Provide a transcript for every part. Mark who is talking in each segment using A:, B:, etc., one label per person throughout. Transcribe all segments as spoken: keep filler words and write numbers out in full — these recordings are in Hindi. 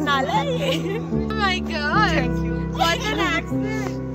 A: नाला है ये। Oh my God, what an accent!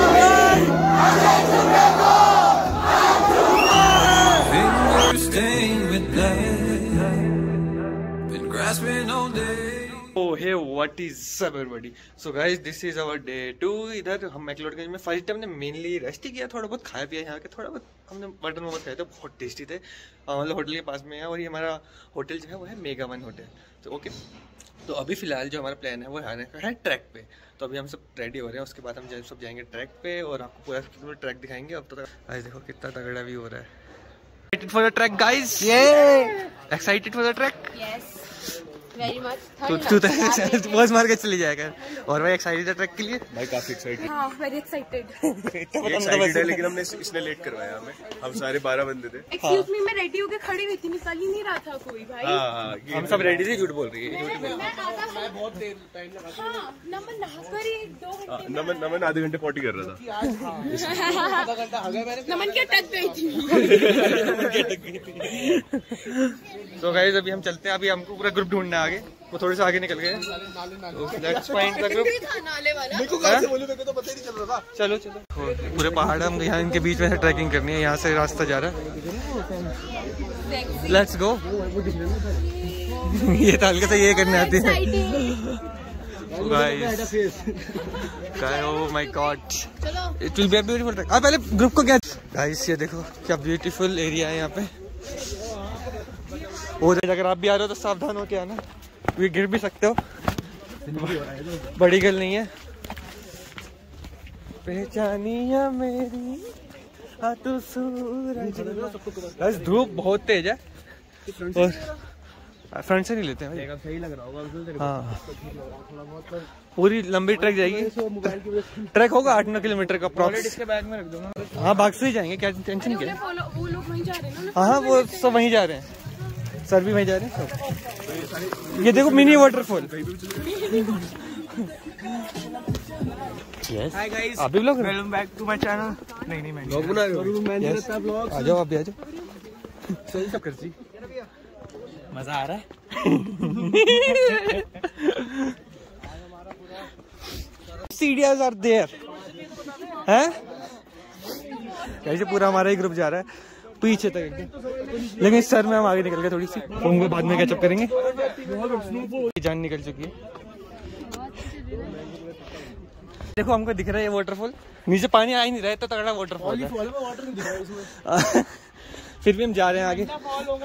B: Fingers stained with blood, been grasping all day.
C: Oh hey, what is up everybody? So guys, this is our day two. इधर हम मैक्लोडगंज में फर्स्ट टाइम हमने मेनली रेस्ट ही किया, थोड़ा बहुत खाया पिया यहाँ के, थोड़ा बहुत हमने मटन मोमोज खाए थे, बहुत टेस्टी थे। मतलब होटल के पास में है और ये हमारा होटल जो है वो है मेगा वन होटल। तो ओके, तो अभी फिलहाल जो हमारा प्लान है वो आने का है ट्रैक पे। तो अभी हम सब रेडी हो रहे हैं, उसके बाद हम सब जाएंगे ट्रैक पे और आपको पूरा ट्रैक दिखाएंगे। अब तो गाइस देखो कितना तगड़ा भी हो रहा है। Excited for the track guys? Excited for the track? Yes, very much. तू तू बस मार के चली जाएगा। और भाई एक्साइटेड है ट्रैक के लिए? भाई काफी एक्साइटेड।
A: हाँ, वेरी एक्साइटेड।
C: एक्साइटेड है, लेकिन हमने इसने लेट करवाया हमें। हम सारे बारह बंदे थे।
A: एक्सक्यूज मी, मैं रेडी होके खड़ी हुई थी, निकल ही नहीं रहा था कोई भाई।
C: हाँ, हम सब रेडी थे। झूठ बोल रही है, झूठ बोल रही
A: है। मैं बहुत देर टाइम लगा। हाँ, नमन नहाकर ही दो घंटे।
C: नमन नमन आधे घंटे पॉटी कर रहा था।
A: नमन के अटक गई थी।
C: तो गाइस अभी हम चलते हैं। अभी हमको पूरा ग्रुप ढूंढना है आगे, वो थोड़े से आगे निकल गए। Let's find the group. चलो चलो, पूरे पहाड़ हम यहाँ इनके बीच में से ट्रैकिंग करनी है। यहाँ से रास्ता जा रहा है। Let's go. ये तो हल्के से ये करने आती है guys. Oh my god, it will be a beautiful track. अब पहले ग्रुप को क्या गाइस, ये देखो क्या ब्यूटीफुल एरिया है यहाँ पे। और अगर आप भी आ रहे हो तो सावधान हो के आना, ये गिर भी सकते हो, बड़ी गल नहीं है। पहचानिया मेरी हाँ तू सूरज। धूप बहुत तेज है और फ्रंट से नहीं लेते हैं भाई। सही लग रहा होगा। हाँ, पूरी लंबी ट्रैक जाएगी। ट्रैक होगा आठ नौ किलोमीटर का अप्रॉक्स। इसके बैग में रख दूंगा। हाँ, भाग से ही जाएंगे, क्या टेंशन क्या।
A: वो लोग वहीं जा रहे हैं ना?
C: हाँ, वो सब वहीं जा रहे हैं, सर भी वहीं जा रहे हैं सब। ये देखो मिनी वाटरफॉल। यस, आप भी blog welcome back to my channel. नहीं नहीं, मैं ब्लॉग बना रहा हूं। मैं नहीं रहता ब्लॉग। आ जाओ, आप भी आ जाओ। सही सब कर जी, मजा आ रहा है। सीढ़ियां आर देयर हैं। कैसे पूरा हमारा ही ग्रुप जा रहा है पीछे तक एकदम, लेकिन सर में हम आगे निकल गए थोड़ी सी। उनको बाद में कैचअप करेंगे। जान निकल चुकी है। देखो हमको दिख रहा है ये वाटरफॉल, नीचे पानी आ ही नहीं रहा है, तो तगड़ा वाटरफॉल है। फिर भी हम जा रहे हैं आगे।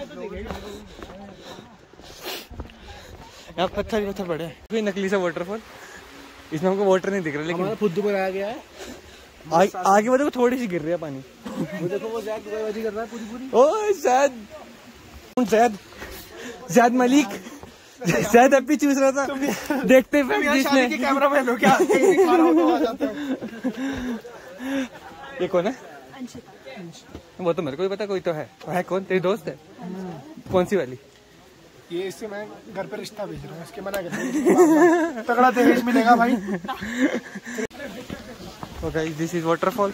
C: यहाँ पत्थर ही पत्थर पड़े हैं। कोई नकली सा वाटरफॉल, इसमें हमको वाटर नहीं दिख रहा, लेकिन खुद पर आ गया है। आ, आगे वो देखो थोड़ी सी गिर रही है पानी। वो देखो वो ज़ैद दुबईबाजी कर रहा है पूरी पूरी। ओह ज़ैद, ज़ैद ज़ैद मलिक, ज़ैद अभी चूस रहा था। देखते हुए कैमरा मैन हो क्या? ये कौन है? वो तो मेरे को भी पता, कोई तो है। है कौन? तेरी दोस्त है? कौन सी वाली?
D: ये इससे मैं घर पे रिश्ता भेज रहा हूँ, इसके मना कर तगड़ा दहेज मिलेगा भाई।
C: So guys, this is waterfall.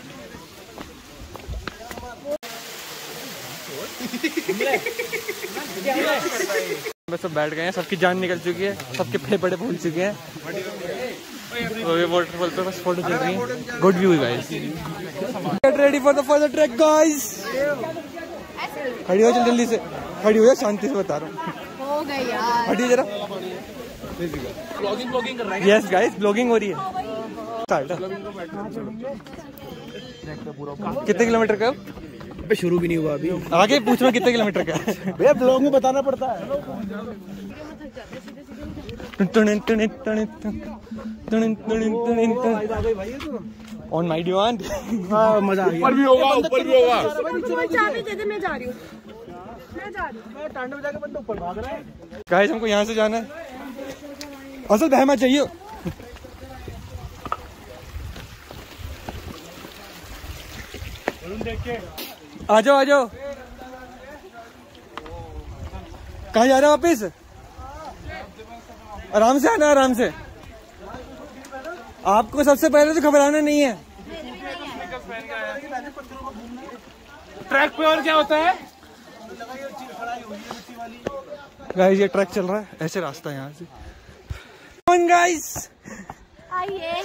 C: बस सब बैठ गए हैं, सबकी जान निकल चुकी है, सबके फेफड़े फूल चुके हैं। तो ये वाटरफॉल पे बस फोटो चल रही है। Good view guys. Get ready for the further track guys. खड़ी हो जल्दी जल्दी से, खड़ी हो जा, शांति से बता रहा हूँ।
A: हो गई यार,
C: हटिए जरा। ब्लॉगिंग ब्लॉगिंग कर रहे हैं। यस गाइस, ब्लॉगिंग हो रही है। कितने किलोमीटर का?
D: शुरू भी नहीं हुआ अभी,
C: आगे पूछ रहा कितने किलोमीटर का है।
D: भैया ब्लॉग में बताना पड़ता है।
C: On my demand.
D: हाँ, मजा आ गया। ऊपर भी होगा, ऊपर भी होगा।
A: चाबी दे दे, मैं जा रही हूँ, मैं जा रही हूँ।
D: मैं टांडव जाके बंदा ऊपर भाग रहा है।
C: गाइस हमको यहाँ से जाना है, असल बहमा चाहिए। आ जाओ आ जाओ। कहाँ जा रहे हो वापिस? आराम से आना, आराम से। आपको सबसे पहले तो घबराना नहीं है।
D: ट्रैक पे और क्या होता है?
C: गाइस ये ट्रैक चल रहा है, ऐसे रास्ता है यहाँ से। On guys.
A: आइए।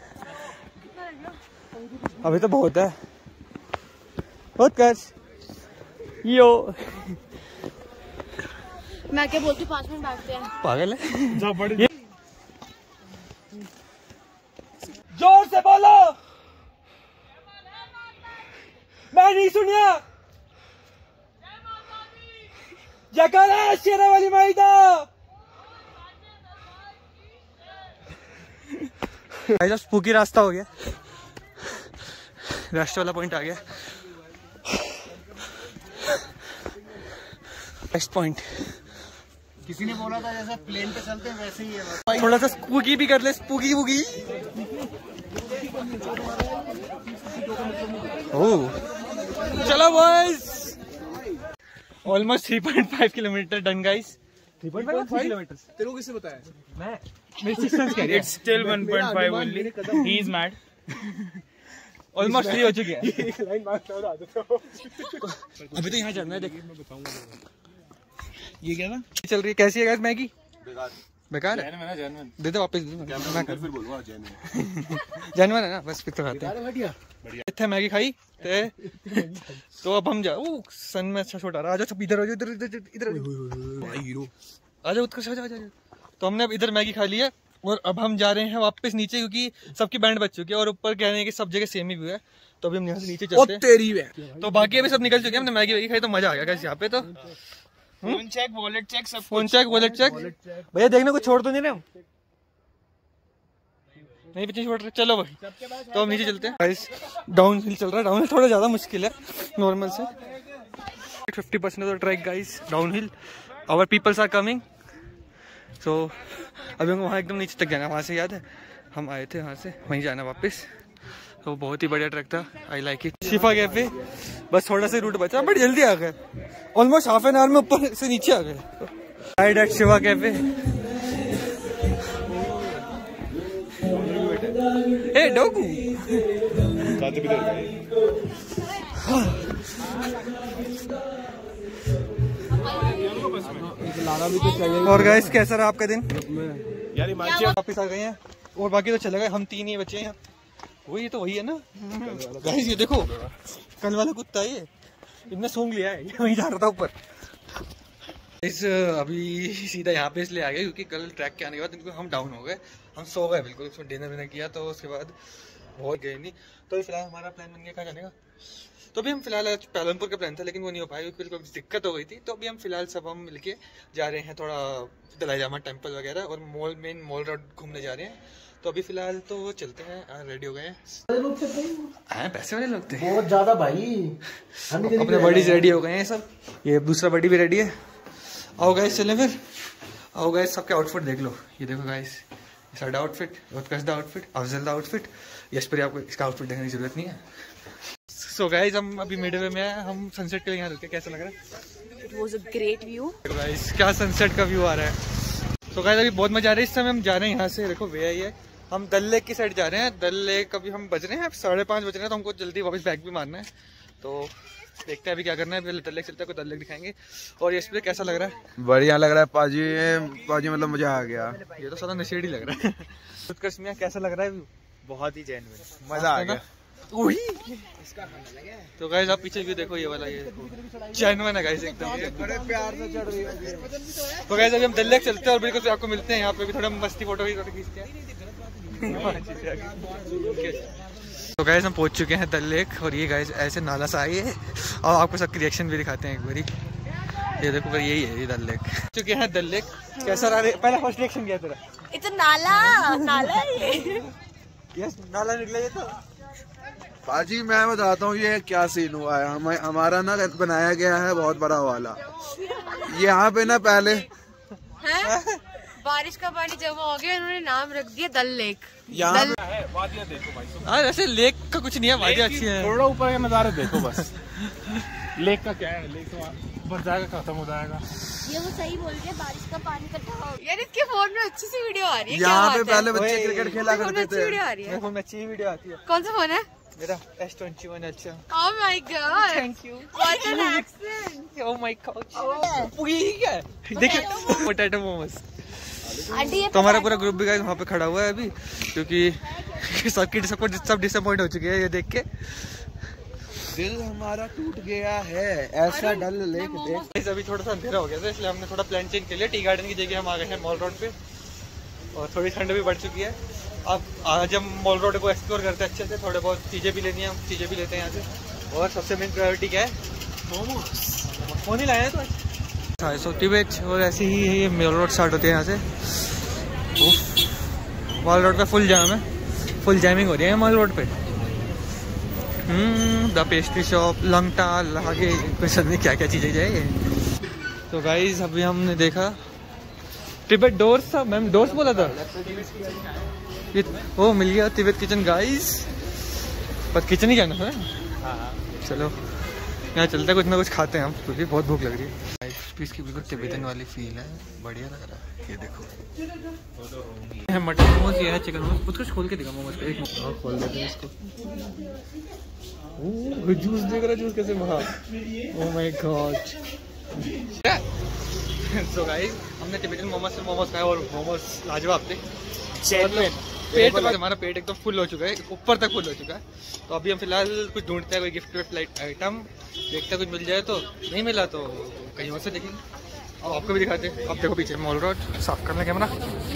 C: अभी तो बहुत है, बहुत कर यो।
A: मैं क्या बोलती हूँ, पाँच मिनट बैठते हैं।
C: पागल है। जोर से बोलो, मैं नहीं सुनिया। जयकारा शेरा वाली माई दा। भाई स्पूकी रास्ता हो गया, रास्ते वाला पॉइंट आ गया। Next point.
D: किसी ने बोला था जैसा प्लेन पे चलते हैं वैसे ही है।
C: थोड़ा सा स्पूकी भी कर ले, स्पूकी वूकी। ओह चलो boys, almost three point five kilometre done guys. Three point five kilometre
D: तेरे को किसने बताया?
C: मैं मेरी सिस्टर्स कह रही है।
E: It's still one point five only. He is mad.
C: Almost three हो चुकी है।
D: एक लाइन मारता हूँ आदत हो।
C: अभी तो यहाँ चलना है, देख
E: ये क्या था?
C: चल रही है। कैसी है गाइस मैगी? बेकार बेकार है।
E: मैंने जेन्युइन।
C: दे दो वापस, दे दो। मैं कर
E: फिर बोलूँगा जेन्युइन।
C: जानवर है ना, बस फिर तो खाते हैं।
D: बढ़िया
C: इतने मैगी खाई ते तो अब हम जा। ओ सन में अच्छा छोटा रहा। आजा सब इधर, इधर इधर इधर
E: भाई हीरो।
C: आजा उत्कर्ष, आजा आजा। तो हमने अब इधर मैगी खा ली है और अब हम जा रहे हैं वापस नीचे, क्योंकि सबकी बैंड बच चुकी है और ऊपर कह रहे हैं कि सब जगह सेम ही व्यू है। तो अभी हम यहाँ से नीचे चलते हैं।
E: तेरी वे।
C: तो बाकी अभी सब निकल चुके हैं। हमने मैगी वैगी खाई तो मजा आ गया गाइस यहाँ पे। तो
E: फोन चेक, वॉलेट चेक, सब
C: फोन चेक, वॉलेट चेक। भैया देखने को छोड़ तो नहीं रहे हम? नहीं पीछे छोड़ रहे। चलो भाई तो हम नीचे चलते हैं गाइस। डाउन हिल चल रहा है। डाउन हिल थोड़ा ज्यादा मुश्किल है नॉर्मल से। Fifty percent of the track guys down hill. Our peoples are coming. तो अभी हमको वहाँ एकदम नीचे तक जाना। वहाँ से याद है हम आए थे, वहाँ से वहीं जाना वापस। तो बहुत ही बढ़िया ट्रैक था, I like it. Shifa cafe बस थोड़ा सा रूट बचा, बट जल्दी आ गए। ऑलमोस्ट हाफ एन आवर में ऊपर से नीचे आ गए। Ride at Shifa cafe. ए डोगू और गाइस कैसा रहा आपका दिन?
E: यार हिमाचल
C: वापिस आ गए हैं और बाकी तो चले गए। हम तीन ही बचे हैं। वही तो वही है ना गाइस। ये देखो कल वाला कुत्ता है, ये इनने सूंघ लिया है, वहीं जा रहा था ऊपर। इस अभी सीधा यहाँ पे इसलिए आ गए क्योंकि कल ट्रैक के आने के बाद इनको हम डाउन हो गए। हम सो गए बिल्कुल। उसमें डिनर विनर किया तो उसके बाद बहुत गए नहीं। तो फिलहाल हमारा प्लान बन गया कहाँ जाने का। तो अभी हम फिलहाल आज पालनपुर का प्लान था लेकिन वो नहीं हो पाया क्योंकि कुछ दिक्कत हो गई थी। तो अभी हम फिलहाल सब हम मिलके जा रहे हैं थोड़ा दलाई लामा टेम्पल वगैरह और मॉल मेन मॉल रोड घूमने जा रहे हैं। तो अभी फिलहाल तो चलते हैं, रेडी हो गए हैं। पैसे वाले लोग थे
D: बहुत ज्यादा भाई।
C: अपने बडीज रेडी हो गए हैं सब। ये दूसरा बडी भी रेडी है। आओ गाइस चलें फिर। आओ गाइस सबके आउटफिट देख लो। ये देखो गाइस साਡਾ आउटफिट, उत्कर्ष दा आउटफिट, अफजल दा आउटफिट। यश पर आपको इसका आउटफिट देखने की जरूरत नहीं है। सो गाइस हम अभी मिडवे में हैं। हम सनसेट के लिए यहाँ रुके। कैसा लग रहा है?
A: It was a great view.
C: Guys क्या सनसेट का व्यू आ रहा है। तो गाइस अभी बहुत मजा आ रहा है। इस समय हम जा रहे हैं यहाँ से, देखो वे आई है। हम डल लेक की साइड जा रहे हैं। डल लेक अभी हम बज रहे हैं साढ़े पाँच बज रहे हैं। तो हमको जल्दी वापस बैग भी मारना है। तो देखते हैं अभी क्या करना है। पहले डल लेक चलते हैं, डल लेक दिखाएंगे। और यश पे कैसा लग रहा है?
E: बढ़िया लग रहा है पाजी। पाजी मतलब मजा आ गया।
C: ये तो सारा नशेड़ी लग रहा है। उत्कर्ष मियां कैसा लग रहा है व्यू?
E: बहुत ही जेन्युइन, मजा आ गया।
C: तो गाइस आप पीछे व्यू देखो, ये वाला ये जेन्युइन है गाइस एकदम।
E: बड़े प्यार से चढ़ रही है।
C: तो गाइस अभी हम डल लेक चलते हैं और बिल्कुल आपको मिलते हैं यहाँ पे भी। थोड़ा मस्ती फोटो भी खींचते हैं। तो गाइस हम पहुंच चुके हैं डल लेक और ये गाइस ऐसे नाला सा है और आपको सबकी रिएक्शन भी दिखाते हैं एक बारी। ये देखो पर यही है ये डल लेक। चुके हैं डल लेक। कैसा रहा पहला फर्स्ट रिएक्शन क्या तेरा?
A: It's a नाला, नाला है ये।
C: यस नाला निकला ये तो।
E: पाजी मैं बताता हूँ ये क्या सीन हुआ है। हम, हमारा ना बनाया गया है बहुत बड़ा वाला। यहाँ पे ना पहले
A: हैं? बारिश का पानी जमा हो गया, इन्होंने नाम रख दिया डल लेक।
E: यहाँ
C: हाँ ऐसे लेक का कुछ नहीं है, वादियाँ अच्छी है।
E: थोड़ा ऊपर के नजारे देखो बस। लेक का क्या है, लेक तो ऊपर जाएगा खत्म हो जाएगा।
A: ये वो सही बोल रहे हैं, बारिश का पानी इकट्ठा हो गया। यार इसके फोन में अच्छी सी वीडियो आ रही है।
E: यहाँ पे
A: क्या
E: पहले
A: बात है?
E: बच्चे क्रिकेट खेला
A: फोन में
E: करते
A: अच्छी
E: थे।
A: वीडियो आ रही है।
C: मेरे फोन में अच्छी वीडियो आती है।
A: कौन सा फोन है?
C: मेरा एस ट्वेंटी वन अच्छा।
A: Oh my god!
C: Thank you.
A: What an accent!
C: Oh my god. ठीक है। देखिए पोटैटो मोमोज। तो हमारा पूरा ग्रुप भी गाइस वहाँ पे खड़ा हुआ है अभी, क्योंकि सबकी सबको सब डिसअपॉइंट हो चुके हैं ये देख के।
E: दिल हमारा टूट गया है ऐसा डल लेक देख।
C: अभी थोड़ा सा अंधेरा हो गया था इसलिए हमने थोड़ा प्लान चेंज कर लिया। टी गार्डन की जगह हम आ गए हैं मॉल रोड पे और थोड़ी ठंड भी बढ़ चुकी है। अब आज हम मॉल रोड को एक्सप्लोर करते हैं अच्छे से, थोड़े बहुत चीज़ें भी लेनी है, हम चीज़ें भी लेते हैं यहाँ से। और सबसे मेन प्रायोरिटी क्या है? मोमोज। मोमोज ही लाए हैं तो आज। सो टिबेट और ऐसे ही है ये मॉल रोड स्टार्ट होती है यहाँ से। मॉल रोड पे फुल जाम है, फुल जैमिंग हो रही है मॉल रोड पे। द पेस्ट्री शॉप, लंगटा, आगे कुछ नहीं क्या क्या चीज़ें जाए। तो गाइज अभी हमने देखा तिब्बत डोर्स था, मैम डोर्स बोला था ये, वो मिल गया तिब्बत किचन गाइज, पर किचन ही कहना है। चलो यहाँ चलते हैं, कुछ ना कुछ खाते हैं हम, क्योंकि बहुत भूख लग रही है। इसकी बिल्कुल तिब्बतन वाली फील है, बढ़िया लग रहा है। ये देखो है मटन मोमोज, ये है चिकन मोमोज। कुछ कुछ खोल के दिखा मोमोज का, एक मोमोज खोल देते हैं इसको। ओह जूस देख रहा, जूस कैसे वहाँ। Oh my god. So guys हमने तिब्बतन मोमोज से मोमोज खाए और मोमोज लाजवाब थे। पेट बाद हमारा पेट एकदम फुल हो चुका है, ऊपर तक फुल हो चुका है। तो अभी हम फिलहाल कुछ ढूंढते हैं, कोई गिफ्ट विफ्ट आइटम देखते हैं, कुछ मिल जाए तो, नहीं मिला तो कहीं और से देखेंगे। अब आपको भी दिखाते हैं। अब देखो पीछे मॉल रोड, साफ करना कैमरा।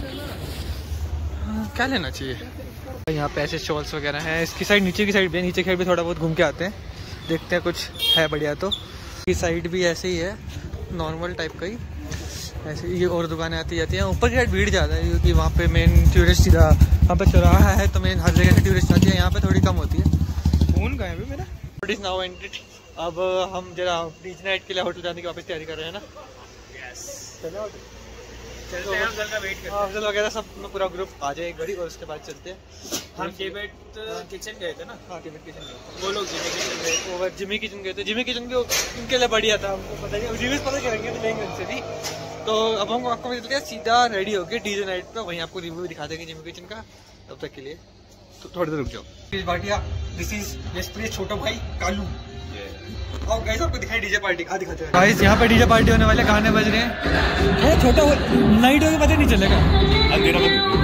C: क्या लेना चाहिए यहाँ पे? ऐसे शॉल्स वगैरह हैं, इसकी साइड नीचे की साइड भी, नीचे की साइड भी थोड़ा बहुत घूम के आते हैं, देखते हैं कुछ है बढ़िया। तो की साइड भी ऐसे ही है, नॉर्मल टाइप का ही ऐसे। ये और दुकानें आती जाती हैं, ऊपर की साइड भीड़ ज़्यादा है क्योंकि वहाँ पे मेन टूरिस्ट सीधा वहाँ पे चौराहा है, तो मेन हर जगह से टूरिस्ट आती है, यहाँ पे थोड़ी कम होती है। फोन कहाँ है मेरा? It is now ended. अब हम जरा बीच नाइट के लिए होटल जाने की वापस तैयारी कर रहे हैं ना। चलो चलते हैं, अफजल का वेट करते हैं। अफजल वगैरह सब में पूरा ग्रुप आ जाए एक बारी और उसके बाद चलते हैं। हम टिबेट किचन गए थे ना। हाँ टिबेट किचन गए थे, वो लोग जिमी किचन गए, वो जिमी किचन गए थे। जिमी किचन भी उनके लिए बढ़िया था, हमको पता नहीं, रिव्यूज पता करेंगे तो लेंगे उनसे भी। तो अब हम आपको मिलते हैं सीधा रेडी होके डीजे नाइट पे, वहीं आपको रिव्यू दिखा देंगे जिमी किचन का। तब तक के लिए तो थोड़ी देर रुक जाओ। भाटिया, दिस इज यशप्रिय छोटा भाई कालू। और गाइस आपको दिखाई डीजे पार्टी आ दिखाते हैं। गाइस यहाँ पे डीजे पार्टी होने वाले, गाने बज रहे हैं। छोटा नाइट हो पता नहीं चलेगा, अंधेरा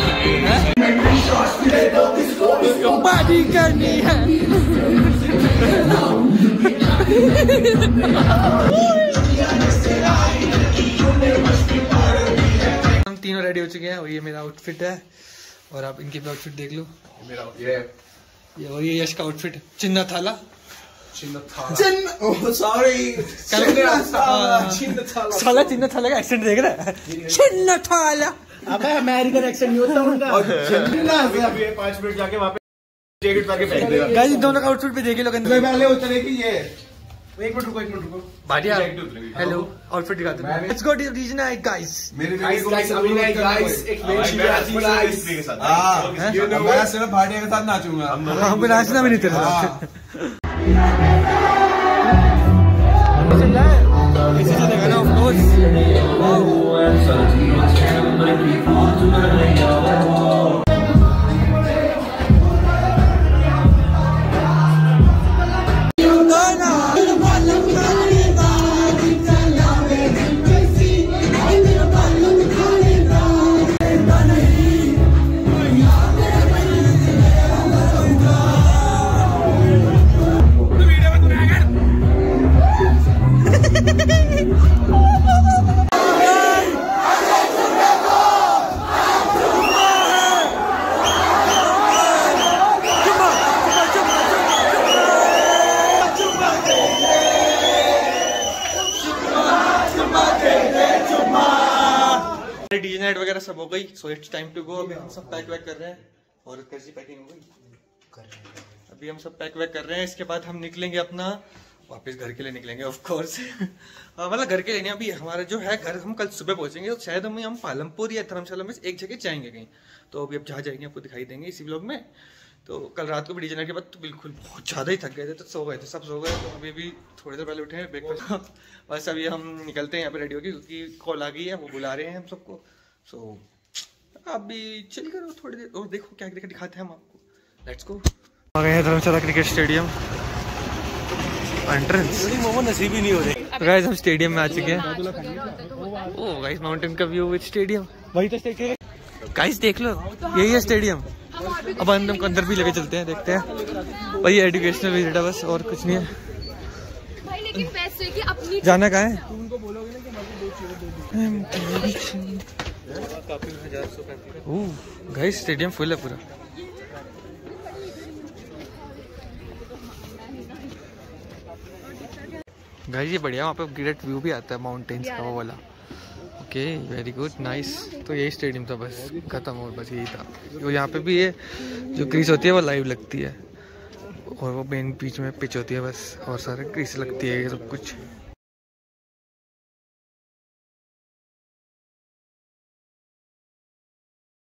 C: पार्टी करनी है। हम तीनों रेडी हो चुके हैं और ये मेरा आउटफिट है और आप इनकी भी आउटफिट देख लो। मेरा ये ये और ये यश का आउटफिट, चिन्ना थाला। साला चिन्ना थाला का एक्सेंट देख रहा है। चिन्ना थाला,
D: अबे अमेरिकन एक्सेंट नहीं होता उनका। पाँच मिनट जाके वहाँ पे जैकेट पहन के फेंक देगा।
C: गाइस दोनों का आउटफिट भी देख लो।
E: पहले उतरेगी ये।
D: एक मिनट रुको, एक मिनट रुको।
C: भाटिया हेलो, आउटफिट दिखाते हैं। Let's go to DJ night guys.
E: मेरे
D: गाइस गाइस अभी नहीं गाइस, एक नई चीज आती है गाइस।
E: हां मैं सिर्फ भाटिया के साथ नाचूंगा।
C: हम नाचना भी नहीं तेरे साथ। इसी से देखा ना ऑफ कोर्स। डीजे नाइट वगैरह सब हो गई, so it's time to go. अभी हम सब पैक वैक कर रहे हैं और कैसी पैकिंग हो गई, अभी हम सब पैक वैक कर रहे हैं। इसके बाद हम निकलेंगे अपना वापस घर के लिए निकलेंगे ऑफ कोर्स। मतलब घर के लिए नहीं, अभी हमारा जो है घर, हम कल सुबह पहुंचेंगे तो शायद हम हम पालमपुर या धर्मशाला में एक जगह जाएंगे कहीं। तो अभी अब जहाँ जाएंगे आपको दिखाई देंगे इसी व्लॉग में। तो कल रात को भी डीजे नाइट के बाद तो बिल्कुल बहुत ज़्यादा ही थक गए थे, तो सो गए थे, सब सो गए। तो अभी भी थोड़ी देर पहले उठे हैं ब्रेकफास्ट। बस अभी हम निकलते हैं यहाँ पे रेडी होगी, क्योंकि कॉल आ गई है, वो बुला रहे हैं हम सबको। सो अभी चल करो थोड़ी देर और देखो क्या क्या दिखाते हैं हम आपको। Let's go. आ गए हैं Dharamshala cricket stadium entrance. Momo नसीब ही नहीं हो रहे। गाइस हम स्टेडियम में आ चुके हैं। ओ गाइस माउंटेन का व्यू विद स्टेडियम, वही तो स्टेडियम गाइस, देख लो यही है स्टेडियम। अब हम अंदर भी लेके चलते हैं, देखते हैं। वही एजुकेशनल विजिट है बस, और कुछ नहीं है।
A: भाई लेकिन बेस्ट है कि अपनी
C: जाना कहाँ है? गाइस स्टेडियम फुल है पूरा। गाइस ये बढ़िया, वहाँ पे ग्रेट व्यू भी आता है माउंटेन्स का, वो वाला। Okay very good nice. तो यही स्टेडियम था बस, खत्म हो, बस यही था। वो यहाँ पे भी ये जो क्रीज होती है वो लाइव लगती है, और वो मेन बीच में पिच होती है बस, और सारे क्रीज लगती है ये सब कुछ।